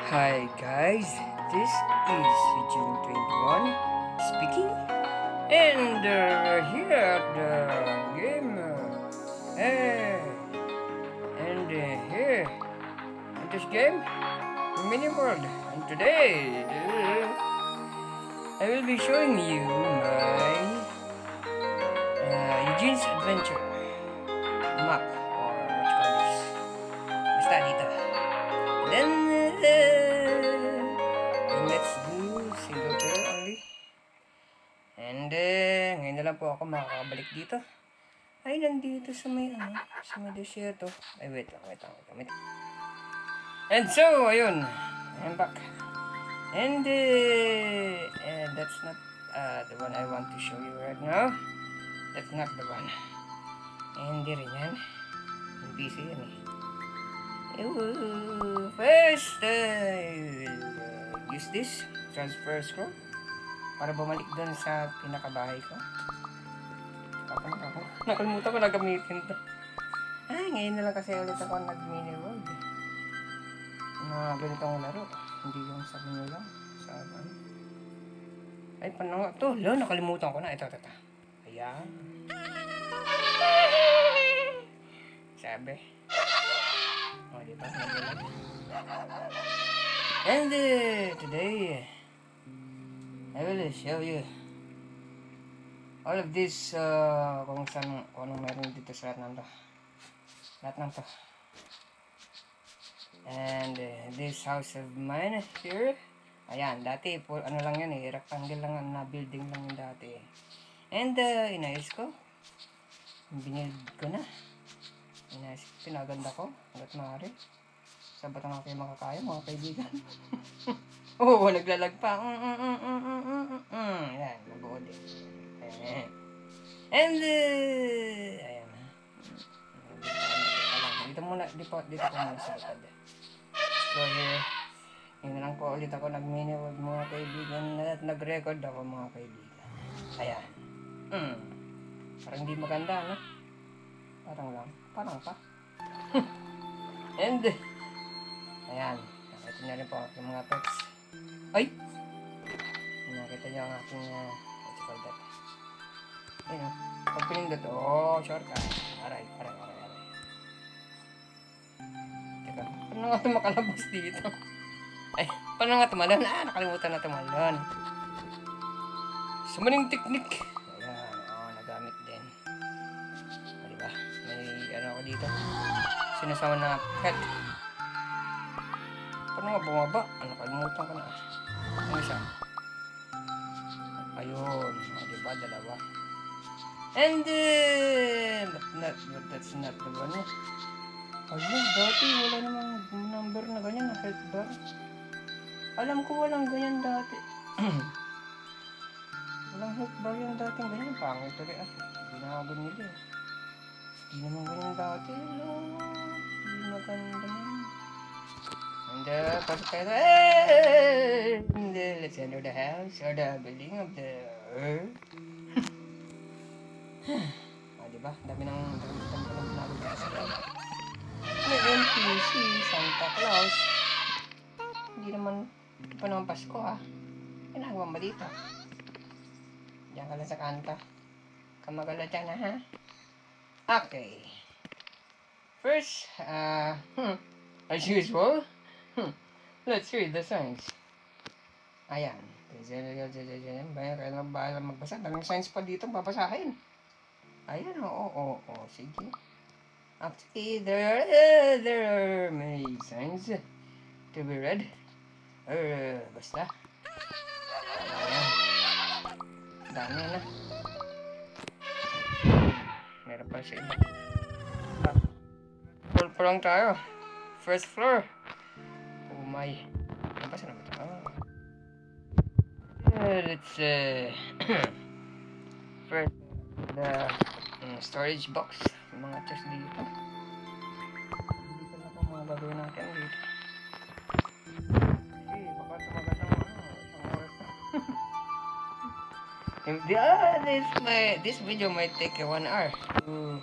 Hi guys, this is Ugene 21 speaking, and we're here at the game, and here in this game, Mini World, and today I will be showing you my Eugene's Adventure map, or what you call this, basta dito. Then let's do single player only. And ngayon na lang po ako makakabalik dito. Ay, nandito sa may desierto. Ay, wait lang. And so, ayun. I'm back. And that's not the one I want to show you right now. That's not the one. Hindi rin yan. Yung PC yan eh. First, I will use this transfer scroll para bumalik doon sa pinakabahay ko. Nakalimutan ko na gamitin to. Ay, ngayon na lang kasi ulit ako nag-mini world. Mga ganitong laro. Hindi yung sa menu lang. Sa ano. Ay, paano nga to? Lo, nakalimutan ko na. Ito. Ayan. Sabi. Oh, diba? And today I will show you all of this kung anong meron dito sa lahat ng to. And this house of mine here, ayan, dati po ano lang yan eh, rectangle lang na building lang yung dati. And inayos ko, binild ko na. Pinaganda ko hanggat maaari. Sa batang ako kayo makakaya, mga kaibigan. Oo, naglalag pa. Ayan, mabuo din. And ayan. Dito ko muna sa likod. So here, yun na lang po ulit ako nag-mini world, mga kaibigan, at nag-record ako, mga kaibigan. Ayan. Parang di maganda, no? Parang pa. And ayan, nakita niyo rin po aking mga pets. Ay! Nakita niyo ang aking what you call that? Ayun, pag pinindot, shortcut. Aray. Teka, paano nga ito makalabas dito? Ay, paano nga tumalon? Nakalimutan na tumalon. Summoning technique. Ayan, nagamit din. Diba? May ako dito. Sinasama na pet. Paano nga bumaba? Nakalimutan ko na. Ano siya? Ayun. Diba? Dalawa. And but that's not the one. Ayun, dati wala namang number na ganyan, na health bar. Alam ko walang ganyan dati. Walang health bar yung dating ganyan. Pangit ulit Binago nila eh. Hindi naman ganyan dati. Hindi maganda naman. And pasok tayo. And let's enter the house or the building of the earth. Diba? Dami ng binago dito sa loob. May NPC, Santa Claus. Hindi pa naman Pasko Ginagawa ba dito? Diyan ka lang sa kanta. Kamagala dyan ha? Okay. First, as usual, let's read the signs. Ayan. Bahala magbasa. Daming signs pa dito babasahin. Ayan, oo. Sige. Actually, there are many signs to be read. Basta. Ayan. Dami na. Meron pa sa iba. Floor pa lang tayo. First floor. Oh my. Ano ba sa naman ito? Let's first the storage box. Yung mga chest dito. Dito na po mga gagawin natin dito. Kasi baka tumagal ng isang oras na. This video might take 1 hour to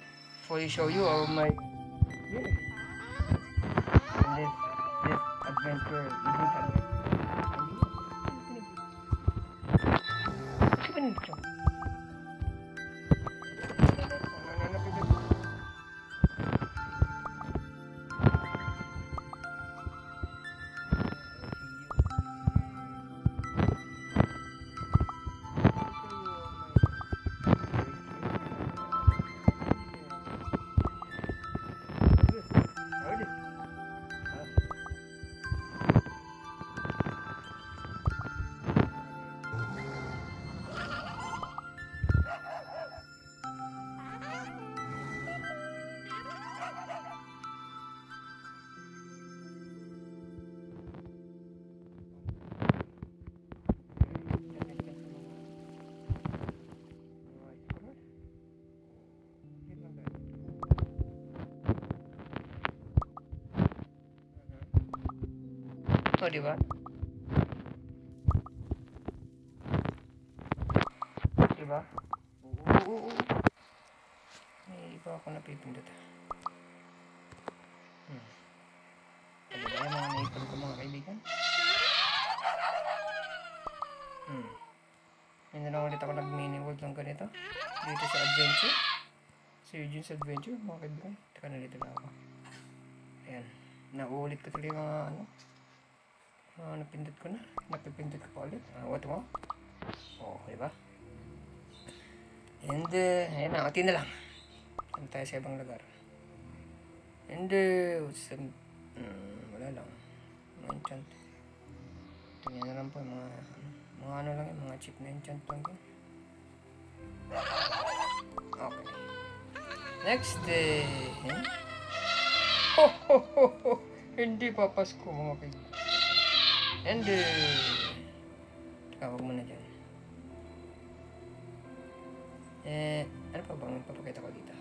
fully show you all my this girl. You don't have it. Hindi ba nito? Oh, di ba? Di ba? Oo. May iba ako napipindot. Ano ba yung mga naipon ko mga kaibigan? May na lang ulit ako nag-mini world ng ganito. Dito sa adventure. Sa Ugene's adventure mga kaibigan. Teka na dito na ako. Ayan. Nauulit ko tuloy mga ano. Napindot ko na. Napipindot ko pa ulit. What mo? Oh, diba? And, ayan na. Ati na lang. Saan tayo sa ibang lugar? And, wala lang. Mga enchant. Tingnan na lang po mga ano lang yun. Mga cheap na enchant lang yun. Okay. Next, hindi papasko mga kaibigan. And, tawag mo na dyan. Ano pa bang papakita ko dito?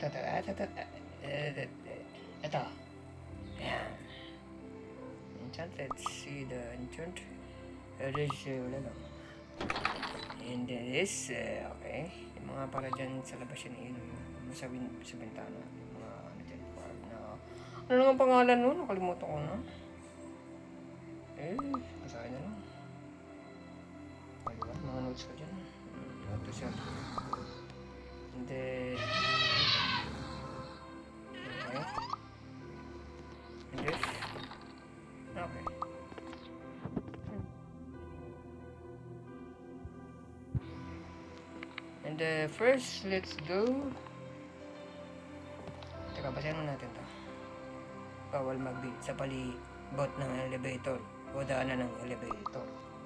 Ito. Ayan. Enchant, let's see the enchant. Wala lang. And this, okay. Yung mga para dyan sa labas yun, sa bintana. Yung mga ano dyan, farm na. Ano lang ang pangalan nun? Nakalimutan ko na. Kasahin na lang. Diba? Mga notes ko dyan. Ito siya. And then, okay. And this. Okay. And first, let's go. Teka, basahin mo natin to. Bawal mag-beat sa palibot ng elevator. O daanan ng elevator.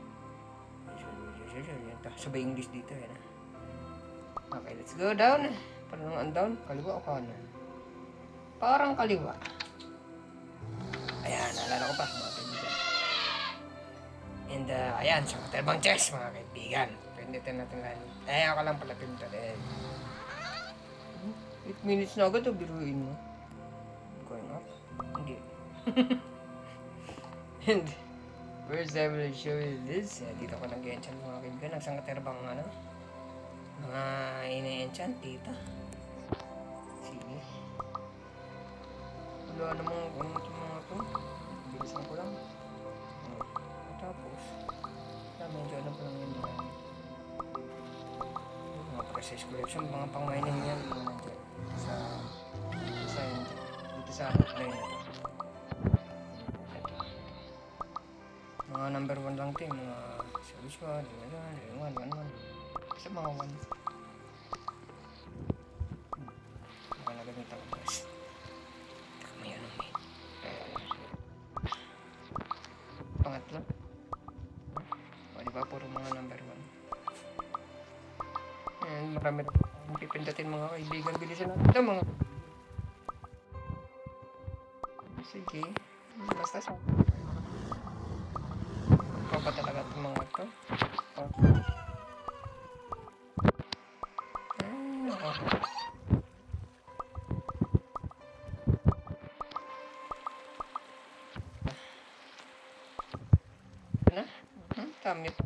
Sabay English dito yan. Okay, let's go down. Parang ang down. Kaliwa o kanan? Parang kaliwa. Ayan, naalala ko pa mga kaibigan. And ayan, sa terbang chest mga kaibigan. Pindutin natin lalo. Ako lang pala pindutin. 8 minutes na agad o biruin mo. Going up? Hindi. And first I will show you this. Dito ko nag-enchant mga kaibigan. Nagsang katerbang ano. Mga ina-enchant dito. Sige. Wala namang mga ito. Bilisan ko lang. Tapos medyo ano pa lang yun mga process collection. Mga pang-mining yan. Mga nandiyan. Dito sa play na ito. Mga number 1 lang ito. Mga service 1, 1, 1, 1. Kasi mga 1. Baka nagamit ako guys. May ano pangatlo. O diba puro mga number 1. And marami na pipindatin mga kaibigan. Bilisan natin ito mga. Sige. Basta sa pa talaga itong mga ito. Na? Tama ito.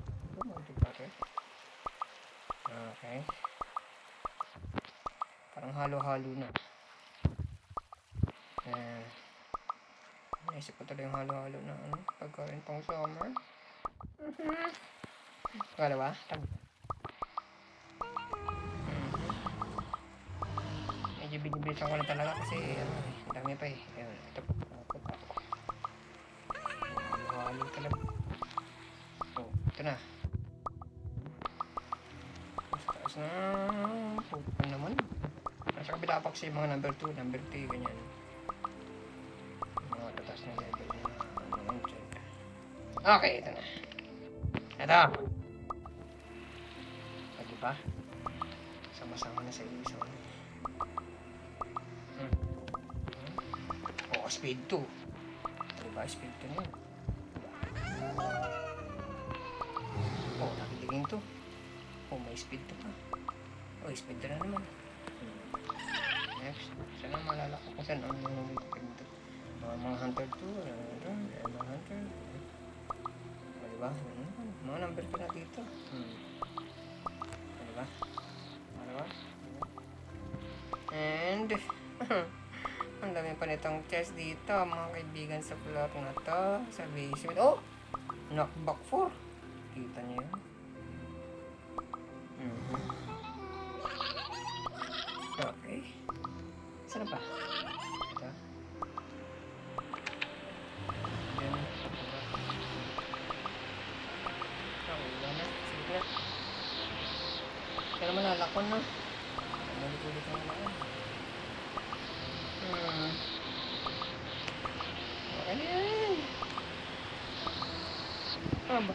Okay. Parang halo-halo na. Naisip ko talaga yung halo-halo na ano, pagkain pang summer. Wala ba? Medyo binibilisan ko na talaga kasi ang dami pa eh. Ayun, ito po. Halo-halo talaga. Oh, ito na. Taas na. Puto naman. Nasa kabila pa kasi mga number 2, number 3, ganyan. Mga tatas na level na ano dyan. Okay, ito na. Ito. O, diba? Sama-sama na sa isa. O, speed 2. Diba? Speed 2 na yun. O, nakitiging 2. O, may speed 2 pa. O, speed 2 na naman. Next. Sana malala ko kung saan ang mga hunter 2, mga hunter. O, diba? Mga number 2 na dito. O, diba? O, diba? And, ang dami pa nitong chest dito, mga kaibigan sa floor na to, sa basement. Oh! Knockback 4. Kita niyo yun? Okay. Saan pa? Ito. Yan. Wala na. Sige na. Kaya naman lalakon na. Ulit-ulit na naman. Okay na yan. Ba?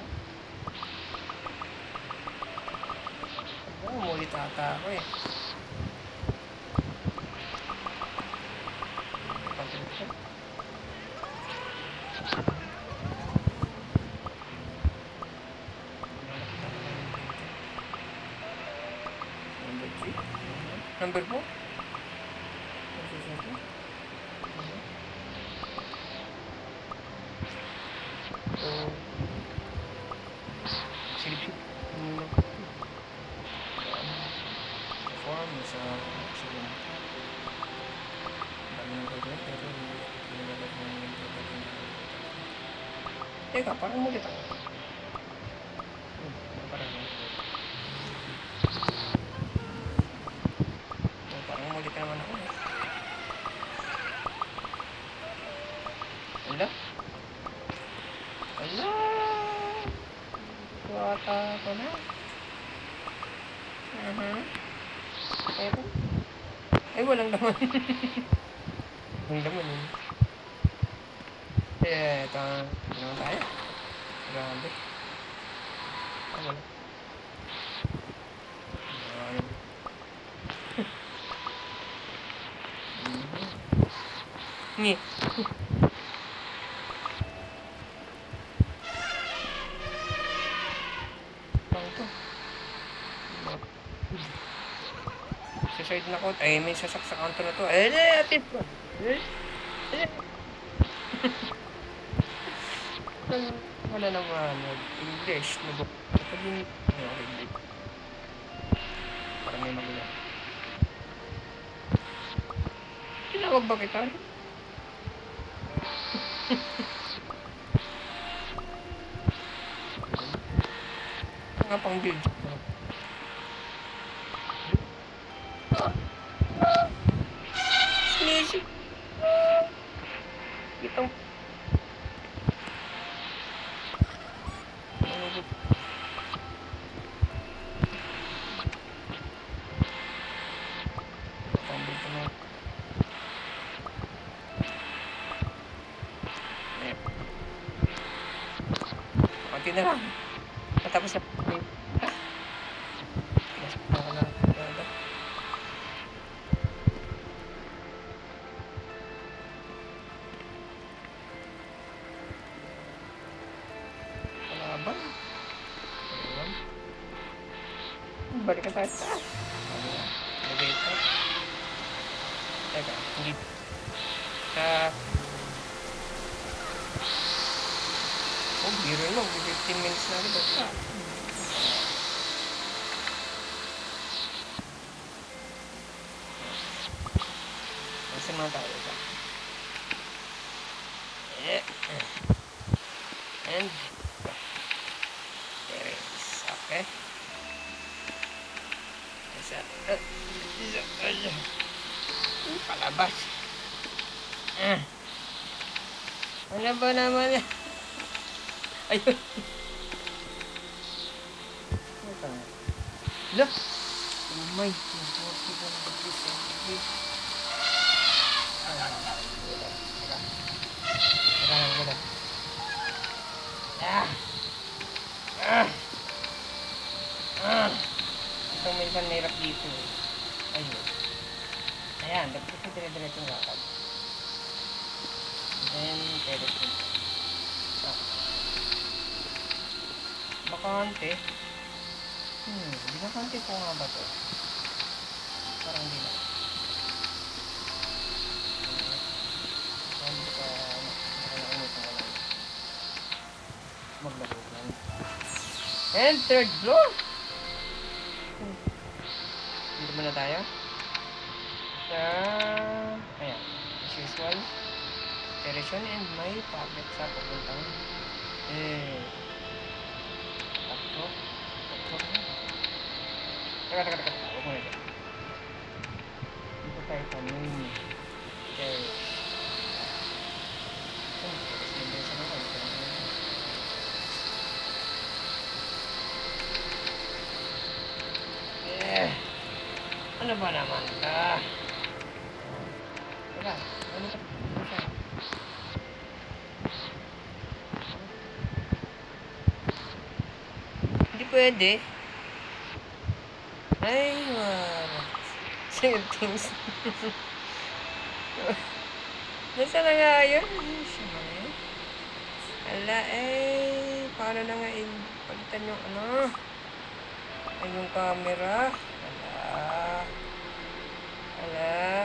Umulit ata ako eh. Number 4? Silip-silip. Form sa silip. Dami ng gagawin pero nilagay mo yung gagawin. Teka, parang mulit ako. Parang mulit naman ako eh. Wala? Wala! Kuwata ko na. Eto. Eh, walang laman. Walang laman yun. Eto. Ano naman tayo? Grabe. Wala. Ngi. Bangko. Sa side na ko. Ay, may sasak sa kanto na to. Atin ko. Wala naman. English. Okay. Parang may magulo. Tinawag ba kita? Nga pang build. Sinisip. Itong konti na lang. Matapos na. Kalaban. Balik ka tayo sa taas. Lagay ito. Teka, hindi. Oh, biro mo. 15 minutes na rin. Nasaan naman tayo ito? And there is. Okay. Palabas. Ano ba naman? Ayun. Look. Oh my God. Itong minsan nahirap dito. Ayun. Ayan, dapat ito dire-diretso ng lakad. Then, pwede ito. Bakante. Binakante po nga ba ito? Parang hindi na. Hindi ka nakalimutan ko lang. Maglaro lang. And third floor! Dito muna tayo. Ayan. As usual. Direction and may tablet sa papuntang. Takbo. Teka. Huwag mo na dyan. Dito tayo sa main. Okay. Ano ba naman ka? Teka, ano ka? Hindi pwede. Ay, settings. Nasa na nga yun? Ala, paano na nga palitan yung ano? Ay, yung camera. Ala,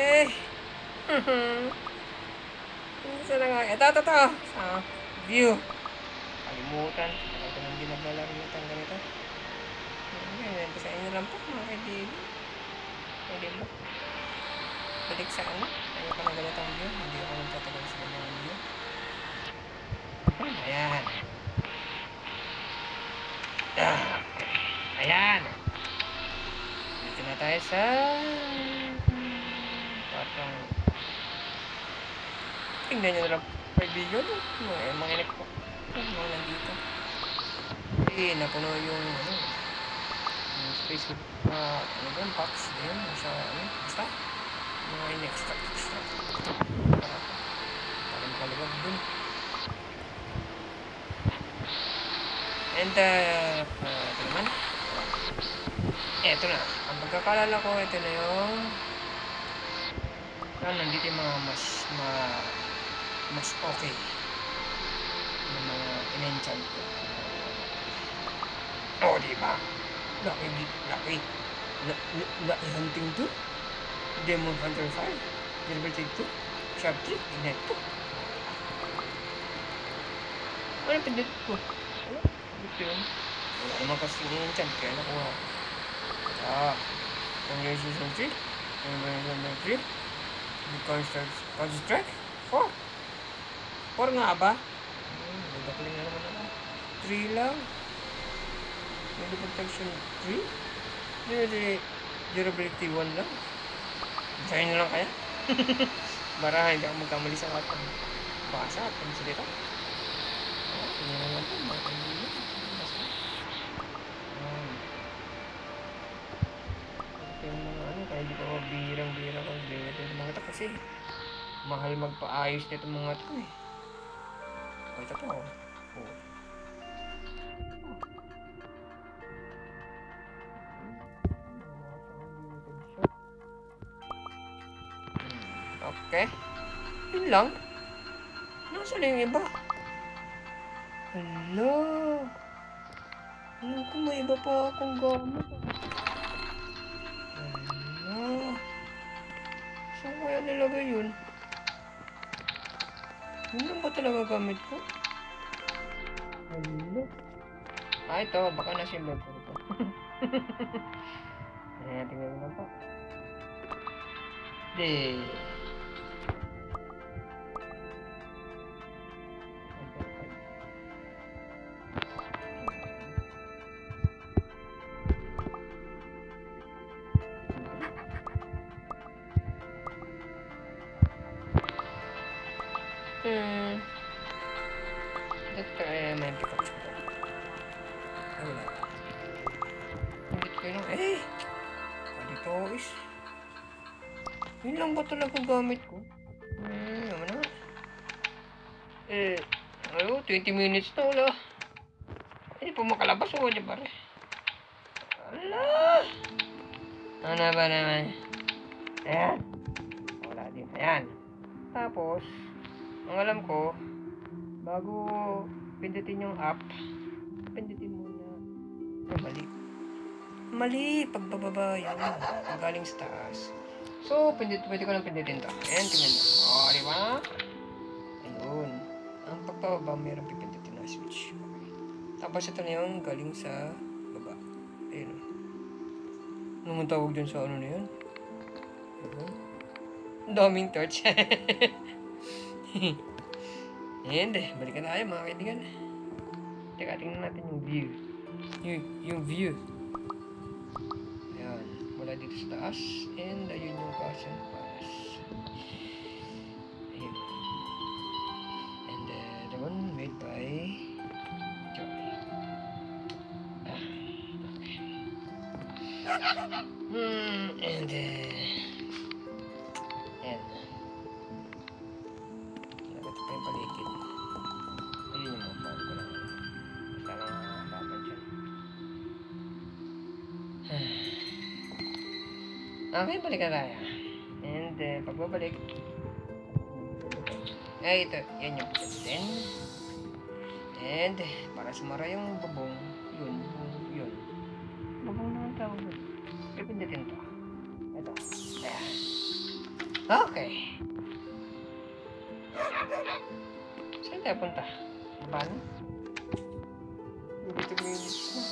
Nasa na nga? Ito. View. Kalimutan. Ito nang di naglalaritan ganito. Ito sa inyo lang po, mga kaibigan. Pwede ba? Balik sa ano? Ayaw ko na ganitang view. Hindi ako nagtatagal sa ganitang view. Ayan. Ayan. Dito na tayo sa patong. Tingnan nyo na lang kaibigan. Mga inek po. Mga nandito. Napuno yung space with box din sa basta mga in-extra para makalawag dun. And ito naman, eto na ang pagkakalala ko. Ito na yung nandito yung mga mas okay yung mga in-enchant ko. Diba? Laki hunting 2, Demon Hunter 5, Liberty 2, Sharp 3, Ignite 2. Ano pindit ko? Ito yun. Wala naman kasi in-enchant kaya nakuha. Congress Season 3, Congress 3, Counter-Strike 4. 4 nga ba? Nagdakling na naman ako. 3 lang. May protection 3? Durability 1 lang. Sa'yo na lang kaya? Para hindi ako magkamali sa atin. Baka sa atin salita. Tingnan na lang po. Mga kaibigan. Yung mga ano, kaya hindi ko bihirang-bihira ko. Yung mga ito kasi mahal magpaayos nito mga ito eh. Ito po. Okay. Yun lang. Nasaan na yung iba? Hello. Alam ko may iba pa akong gamit. Hello. Saan kaya nilagay yun? Yun lang ba talaga gamit ko? Hello. Ito. Baka nasa yung bag ko ito. Tingnan mo pa. May pick up siya. Ay, wala. Hindi ko yun. Dito is. Yun lang ba talaga gamit ko? Naman naman. 20 minutes na wala. Hindi po makalabas o, di ba rin? Ala! Ano ba naman? Ayan. Wala din. Ayan. Tapos, ang alam ko, bago pindutin yung app, pindutin muna. Mali. Mali. Pagbababa yun. Pag galing sa taas. So, pwede ko lang pindutin to. Ayan, tingnan nyo. O, di ba? Ayun. Ang pagbababa, mayroong pipindutin na switch. Okay. Tapos ito na yung galing sa baba. Ayun. Ano mong tawag dyan sa ano na yun? Ang daming torch. And, balikan tayo mga kaibigan. Teka, tingnan natin yung view. Yung view. Ayan. Mula dito sa taas. And, ayun yung Genshin Palace. Ayun. And, the one made by Joy. Okay. And, ayan. Nagat pa yung paligid. Ayun yung mga farm ko lang. Basta mga laban dyan. Okay, balik na tayo. And, pagbabalik. Ito. Yan yung pagkasin. And, para sumara yung babong. Yun. Babong na ang tawag. Pipindutin to. Ito. Ayan. Okay. Saan tayo punta? Bano? 22 minutes na.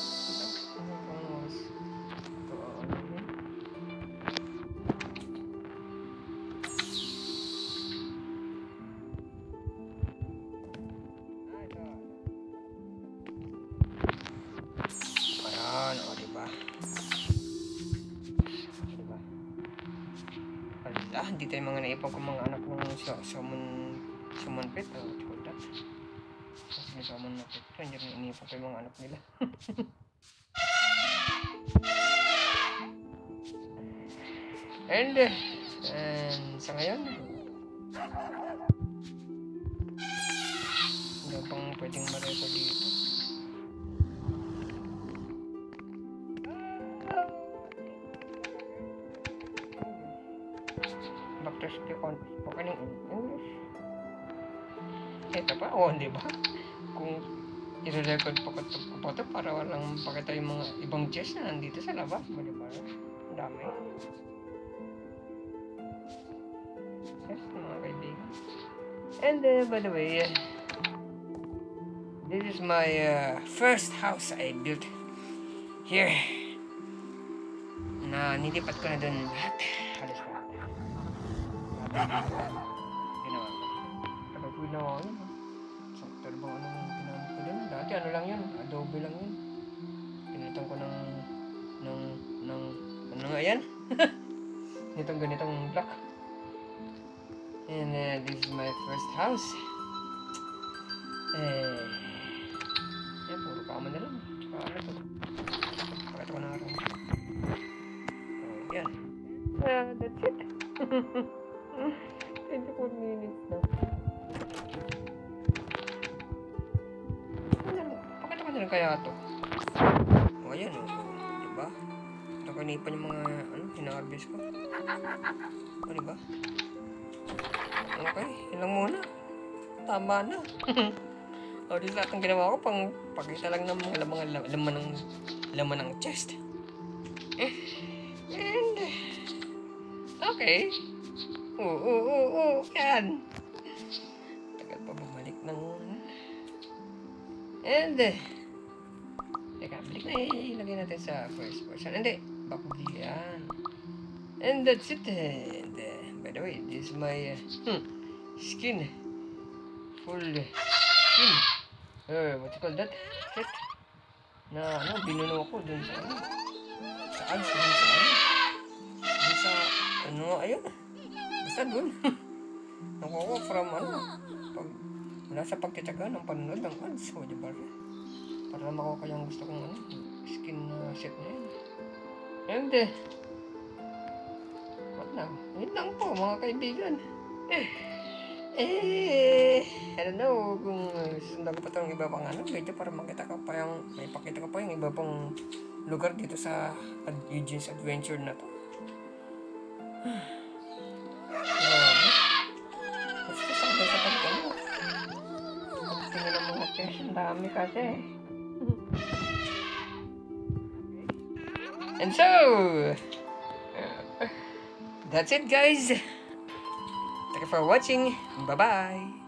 Ayan, o diba? Dito yung mga naipon kong mga anak ng summon pet. What you call that? Kasi may summon na pet. Hindi rin iniipon ko yung mga anak nila. And sa ngayon, hindi pang pwedeng ma-record dito. Back to spoken in English. Ito pa, di ba? Kung i-record pa ko ito para walang pakita yung mga ibang chest na nandito sa labas, di ba? Ang dami. Yes, mga kaibigan. And by the way, this is my first house I built here. Na nilipat ko na dun lahat. Halos ko. Ginawa ko. Kapag ginawa ko yun. Saktor ba ano yung ginamit ko dun? Dati ano lang yun. Adobe lang yun. Pinalitan ko ng ano nga yan? ganitong block. And this is my first house. Puro kama na lang. Tsaka ano to. Pakita ko na araw. Yan. That's it. 24 minutes na. Pakita ko na lang kaya ito. O, ayan o. Diba? Nakanipan yung mga, hinarbis ko. O, diba? Okay, yun lang muna. Tama na. O, di lahat ng ginawa ko, pang pakita lang ng mga laman ng chest. And, okay. Yan. Tagal pa bumalik ng... And, teka, balik na ilagay natin sa first person. Hindi, back view yan. And that's it. And, by the way, this is my skin. Full skin. What you call that? Set. Na, binuno ko dun sa sa ads, dun sa dun sa, ayun. Basta dun. Nakuha from, pag Wala sa pagtitsaga ng panonood ng ads. O, diba? Para makuha ko yung gusto kong skin set na yun. And, what now? Yun lang po, mga kaibigan. I don't know kung sundan ko pa itong iba pang video para makita ko pa yung, may pakita ko pa yung iba pang lugar dito sa Ugene's Adventure na to. Basta sa pagkano. Tingnan ang mga chest, ang dami kasi. And so, that's it guys. Thank you for watching. Bye-bye.